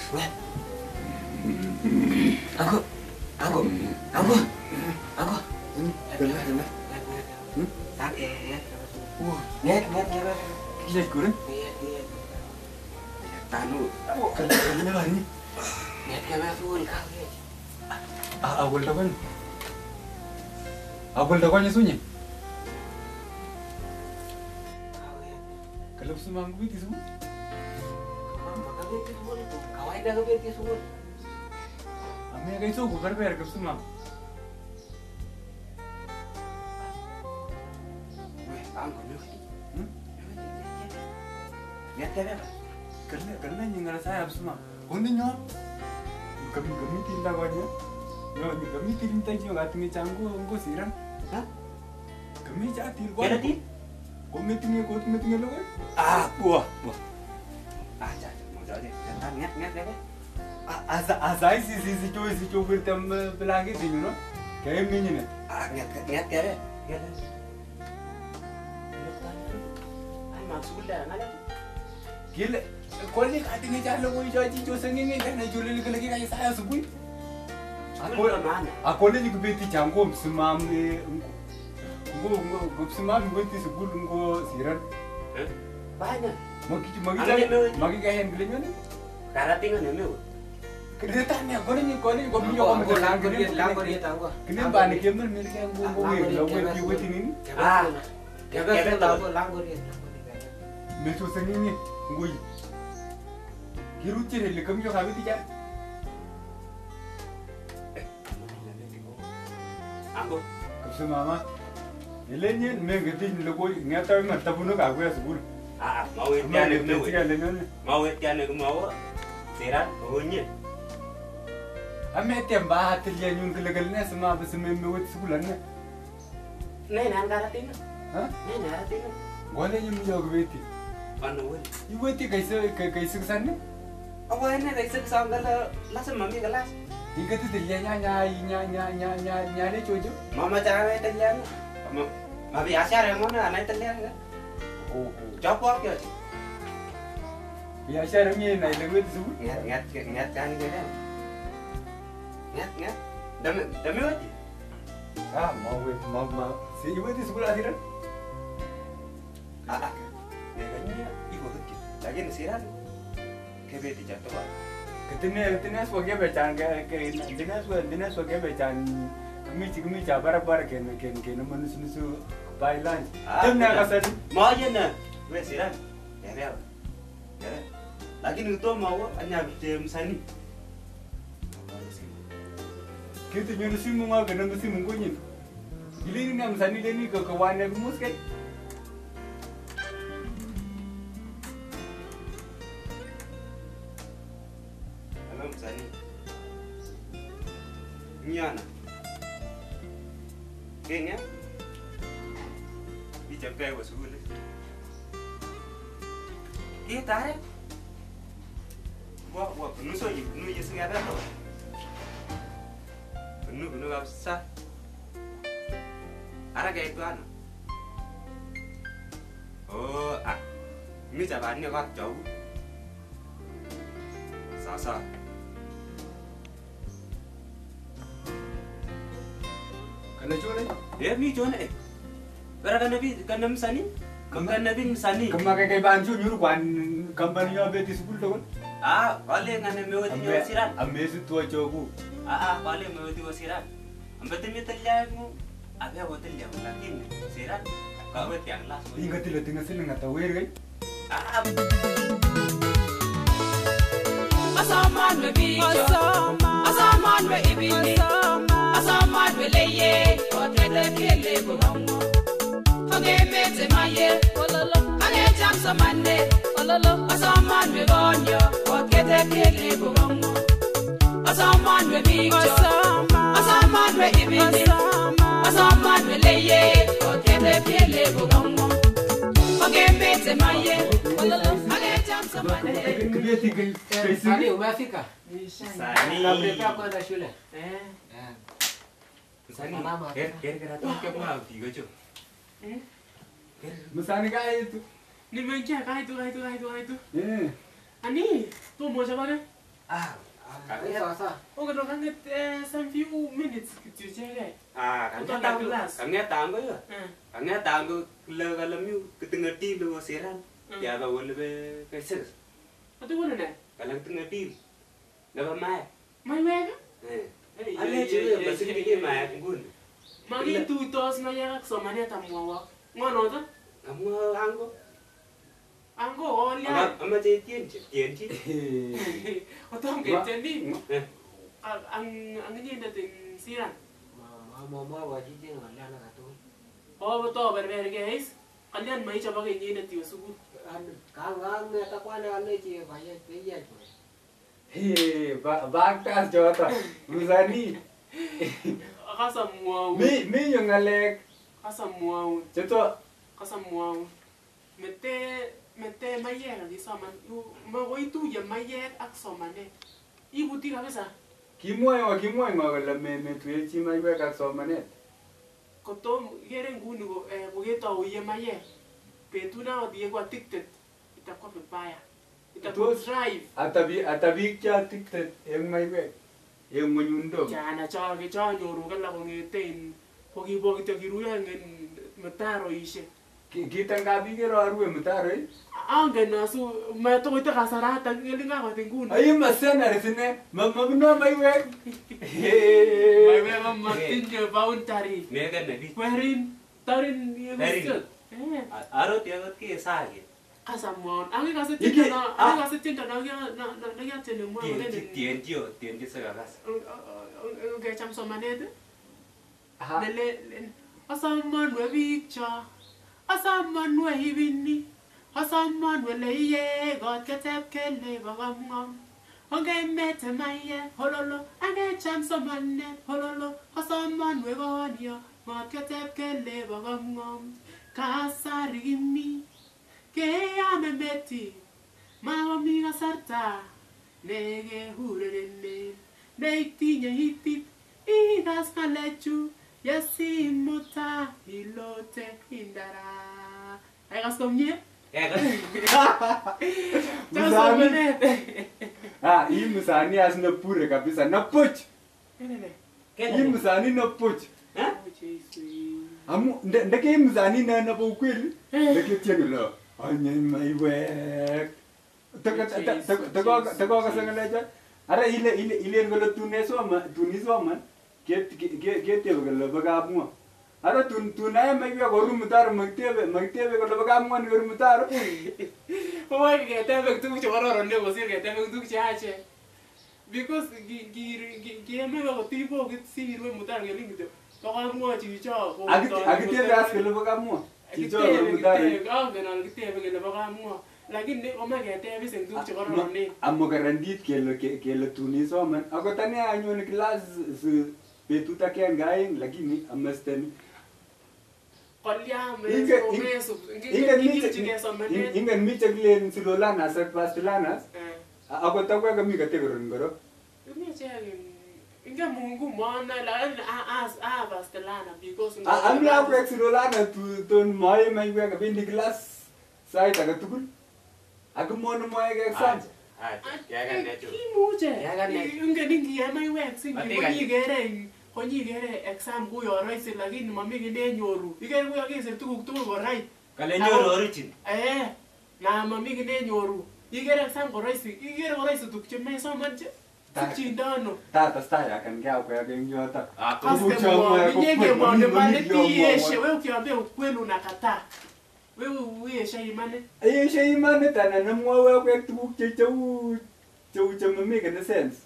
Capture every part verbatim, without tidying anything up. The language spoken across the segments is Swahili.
Aku, aku, aku, aku. Dengar, dengar. Sakit. Wah, lihat, lihat, lihat. Lihat kurang? Lihat, lihat. Tanu. Kenapa ini? Lihat kamera full kali. Ah, awal takan. Awal takannya sunyi. Kalau semua gue itu semua. Makanya itu semua itu. Kawaii dah kau itu semua. Ame kayak itu gue kerja kerja semua. Weh, anggur ni. Hmm? Lihat kamera. Karena karena yang ngerasa saya semua. Kondinya. Kami kami tindak aja. Yo, kami tindak aja nggak tinggi canggu, engkau siram. Hah? Kami jatuh. Kena ti? Kau meetingnya, kau meetingnya lo kan? Ah, buah, buah. Ah, jangan, mau jauh je. Jangan, lihat, lihat, lihat. Asa asa si si si coba si coba tem pelagi sini no. Kayak mini nih. Ah, lihat, lihat kamera. Lihat. Ay, maksud dah, nak. Gila. Kau ni katanya jalan kau jadi jual sengenge kan? Jual lagi lagi kayak saya sebui. Aku mana? aku ni juga beti jangkom semam ni. Gua gua gua semam beti sebul gua siran. Eh? Banyak. Magi magi Ano jadi ni, Mel? magi kayak yang belinya ni. Karating na meu. Kedetannya kau ni kau ni kau punya Ako, kau ako, langgo dia, langgo dia tanggo. Kenapa ni kemar milik yang gua gua gua gua gua gua ini. Ah, kaya langgo, langgo dia, langgo dia. Mesu sengenge gua. Kirucir le kami jo kami tidak. Ako. Kapsa mama. Ilenye mengetin logo ngata ngata puno ka gua sebul. Ah, mau itian na meu. Tiga lengan. Mau itian na mau. Siran, ohnya. Ame temba hatil ya nyun kelegalnya sama beseme mewet sebulan na. Nay nan karating. Hah? Nay nan karating. Gua le nyum jo gweti. Ano wala? Iweti kaisa kaisa kesanne. Awa na kaisa kasang gala lasa mami galas. Ikati tilya nya nya nya nya nya nya nya le chojo. Mama jangan ay talyan. Mama, mabi asyar mo na anay talyan ka. Oh. Jopo kyo. Ya syarangnya na ile gweti sebul. Ingat, ingat, ingat kan gila. Ingat, ingat. Dami, dami wati. Ah, mau wet mau mau. Si iweti sebul akhiran. Ah, ah. Neganya ikut kit. Lagi nasiran. Kebe ti jatuh ba. Ketine ketine sebagai bacaan ke ke dinas dinas sebagai bacaan kami kami jabar bar ken ken ken manusia nusu bailan. Temna kasar. Mau aja na. Weh siran. Ya ya. Ya. Lagi nuto mau anya jam sani. Kita nyono si munga gana mesti mungkunyin. Gili ni nam sani deni ke kawan yang mus kan. Alam sani. Nyana. Kenya. Bijak kayak wasul. Iya tarik. Wah, wah, penuh so, penuh ya sengaja tau. Penuh, penuh gak usah. Ada kayak itu anu. Oh, ah, ini jawabannya kok jauh. Sasa. Kana chole. Ya, mi jone. Berapa kan nabi, kan nabi sani? Kan nabi sani. Kemakai kayak bancu nyuruh kwan company nya beti sebul tu kan. Ah, balik kan nabi mewati wasiran. Ame su tua jogu. Ah, ah, balik mewati wasiran. Ambetin mi telyamu. Abi aku telya lakin siran. Kau bet yang las. Ingat tila tinggal sini nggak tahu ya kan. Ah. Asaman me bicho, asaman me ibili, asaman me leye, otrede kele bugongo. Hange mete maye, ololo, hange jamsa mande, ololo. Asaman me bonyo, otrede kele bugongo. Asaman me bicho, asaman me ibili, asaman me leye, otrede kele bugongo. Hange mete maye, ololo, hange jamsa mande. Dia tinggal kayak Sani sini. umefika? Sani. Kabla kwenda shule. Eh. Eh. Sani. Salama. Ker ker ker tu ke mau tiga jo. Eh. Mesani kayak itu. Nimeingia kaa itu kaa itu kaa itu kaa itu. Eh. Ani, tu mau siapa kan? Ah, Kaya sasa. Okay, no, kanget some few minutes kityo chege. ah, Utang kangeta class. kangeta ango yo. Eh. Kangeta ango le kalamiu ketengati lo siran. Ya ba wole be kesir. Atu wala na. Kalang tengati. Laba mai. May wega? Eh. Eh, Ale eh, chile eh, masik eh, ni eh, mai eh. ngun. Magi tuitos na yak somanet amwawa. Ngono to? Kamu ango. Ango olya. Ama ama je tien tien chi. Otong Ma- ketendi. Eh. Ang ang ngin dating siran. Ma ma ma wajib dia ngalian nak tu. Oh, betul berber guys. Kalian mai coba ke ngin dating suku. An kang kang ni tak kuat ni cie bayar bayar. Hey, ba bagtas jota. Musani. Kasa muau. Mi mi yung alek. Kasa muau. Ceto Kasa muau. Mete mete mayer di soman. Ma woi tu ya mayer ak somane. Ibu ti kabisa. kimoy wa kimoy ngogala me me tuye chi mai be ka somanet. Kotom yere nguni go eh bugeta o ye mayer. Petuna o die go addicted. Itakuwa vibaya. Itakuwa Ito- drive. Atabi atabi kya tiktet yung mai be. Yung munyundo. Jana cha ke cha nyoru kala ko ngeten. Pogi pogi te kiruya ngen metaro ishe. Kita ngabi kero arwe mutaro eh. Angen asu ma to ita kasarata ngelinga ko tingun. Ayi masena resine mamno mai be. May mga Martin je voluntary. Mega nabi. Werin tarin ye Werin. gusto. Eh, Aro tiagot ke sage. kasamon. Ang kasi Iki- tinda na, ah. ang kasi tinda na na na na na ya tinu mo Tien ngene. chi tien chi o tien chi sagagas. Okay, cham so manede. Ha. Lele asaman we bicha. Asaman we hibini. Asaman we leye god ketep kele bagamngam. Onge mete maye hololo ane cham so manne hololo asaman we gonyo god ketep kele bagamngam. Kasarimi ke ame meti mami gasarta nege hurerene neitinya hitit igas kalechu yasimuta ilote indara ay gas komye Ya kan? Musani. Ah, hii musani asina pure kabisa na poch. nene Hii musani na poch. Ha? Amu ndeke hii musani na na po kweli. Ndeke tienelo. Anye mai wek. Taka taka taka taka kasanga leja. Ara ile ile ile ngolo tuneso ma tuniso man. Get get get te ngolo bagamu. Ara tun tunai mai wek oru mutar magtebe magtebe ngolo bagamu ni oru mutar. Oy ke tebe tu choro ne go sir ke tebe tu chache because gi gi gi me go tipo que si ro mutar ke lingito to ga mo chi cho Agit agit ras ngolo bagamu. Chicho oru mutar. ah de na ke tebe ke ba mo lakini ne o me ke tebe sen tu choro ne Amo garandit kelo kelo tuniso man. Ako tani anyo ni class su betuta ke ngaing lakini amastani. kolya me Inga so me so inga ngi micha chi ke so me ne inga micha glen silolana sa pastilanas. eh Ako takwa kami kategoron goro. me che inga mungu mona la a a a bastelana because Ami ako ek silolana tu ton moy mai wa ka bindi class sai taga tukul. Ako mo no moy ka exam. Ah, ya kan ne chu. Kimuje. Ya kan ne. Inge dingi ya mai wek singi Mati ko kan. ni gere ko ni gere exam ku yo rai sila lakini mami gine nyoru. Igere ku yake se tukuk tukuk ko rai. Kale nyoro origin. Eh. Na mami gine nyoru. Igere exam ko rai si igere ko rai su tukche me so manje. Ta- Chindano. Tata sta ya kan kya ko ya gen yota. Ah, Aske Kucha mo, mo, nyege kupa, mo ne mami, mane mami, yo, mo, tiyeshe mo. wewe ukiambia ukweli unakataa. Wewe uyesha imane. Ayo shey man tana na mo wa ko tukuk che chau chau chama make no sense.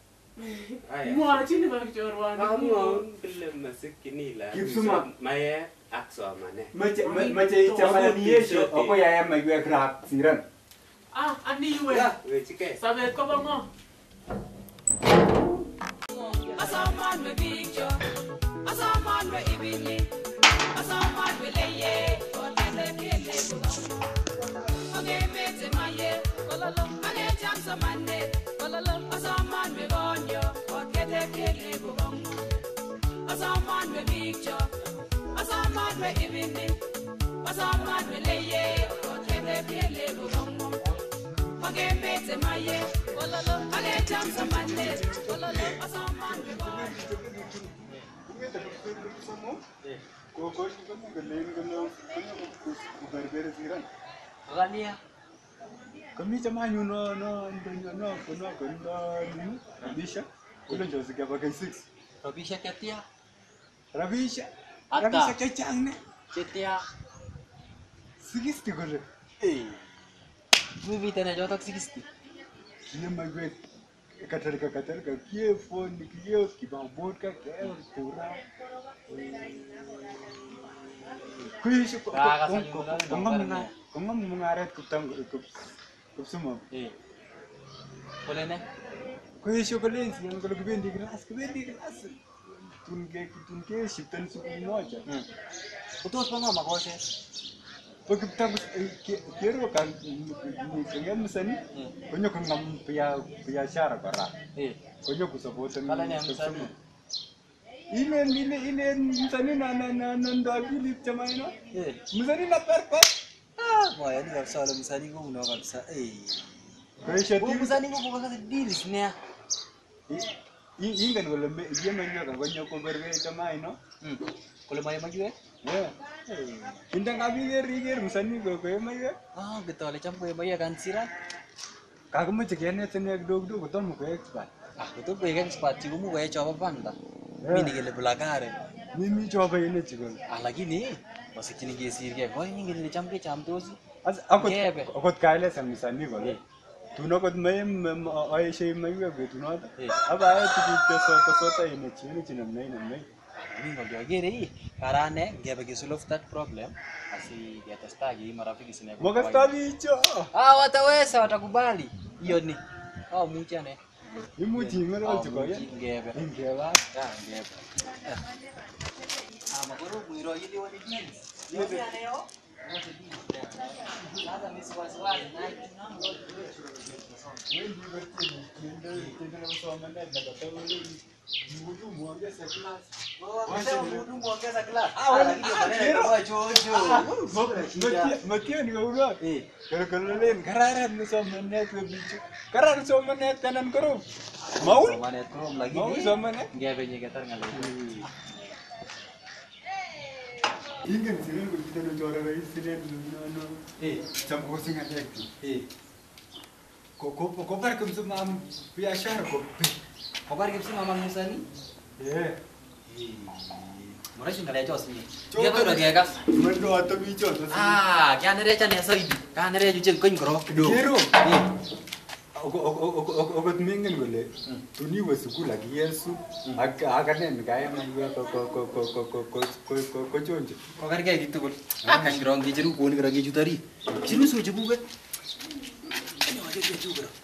Ay. Mo chini ba chorwa. Kamu belum masuk kini lah. Kipsuma. Maya aksa mana? Mace mace chama ni yesho ako ya ya mai wa krap siran. Ah, ani we. Ya, wecike. Sabe ko ba mo? Asaman me bicho, asaman me ibili, asaman me leye, kele kele bugamu. Age mete maye, kololo, age jam samane, kololo, asaman me gonyo, kele kele bugamu. Asaman me bicho, asaman me ibili, asaman me leye, kele kele bugamu. Angemete maye, angecham samanet, asaman Gania. Kami jamanyu no no no no no no Rabisha kule jozi kapa K six Rabisha ketia. Rabisha Ata. Rabisha kachang ne Ketia. sixty kule Eh. Mimi tena jotok sixty. Ye magwe katarika katarika kie phone kie kibambot ka kaya pura kuishi kongam kongam mengaret kutang kup kupsuma Eh. Boleh ne? kuishi kolenzi yang kalau kebendi kelas kebendi kelas tunke tunke shiftan suku moja Hmm. Betul semua mak kose. Pagkatapos kero kan kaya masani konyo kang ngam pia pia syara bara Eh. konyo kusabotan Kala niya masani. Ile ile ile masani na na na na ndabili chamaino Eh. masani na perpet Ah, boy, ini kabisa wala msanii ko muna kabisa. Eh. Kaya Huwag ti msanii ko po kasi deals niya. ingan wala me yema nyoka konyo ko berbe chamaino Hmm. Kalau may magyo eh. yeah indang kami ger ger masani ko ko yema ye Ah, gitu wala champo ya baya kan sira. kagamo chekene tene dog dog tom ko expert Ah, betul gue kan sepatu kamu gue coba panda. Mini gele belakare. mimi coba ini chikon Ah, lagi nih. Masih kini gesir kayak, boy ini gele champo champo sih. as akot Gebe. akot kale sa misani ko tuno kot may ay shay may web tuno Eh. aba ay tuki so to so ta ine chini chini nay nay Ini nggak gaya gini. Karena gak bagi solve that problem. Masih di atas tadi marafiki sini. magas tabi cho Ah, wataweza watakubali. Hiyo ni. Oh, mucha ne. imu tingero Oh, chiko ya ngebe. ingela Ya, ngebe. Ah, makoro mwiro ili wani jeans. Hiyo ni leo. Sasa mimi siwasiwasi na wendi berti kende kende so manne daga tawli mudu muongeza class Wanasema mhudumu muongeza class. Ah, wanakija maneno kwa chocho. matia matia ni ura Eh. kero kero len kararan ni so manne ko bichu karar so manne tanan koro maul Mana trom lagi Mau nih. sama ne? Ngebe nyegetar ngalih. ingin sini ko kita no jora rai sini no no Eh. sam ko singa dekti Eh. ko ko ko par kum sum am pia shar ko Kabar gimana sih Mama Musa nih? eh Mulai sih nggak jos nih. Coba Dia tuh udah kayak kas. mendo atau bicho Ah, kaya nere can ya soi. Kaya nere jujur koin kro. Kero. Iya. ogo ogo ogo ogo mingen gole tuni wesuku lagi yesu aga aga nen kaya man ko ko ko ko ko ko ko ko ko ko jonje Kok kayak gitu kan? Akan gerong gitu, gue nih gerong gitu tadi. Cilu suruh jebu kan? Ini aja dia juga.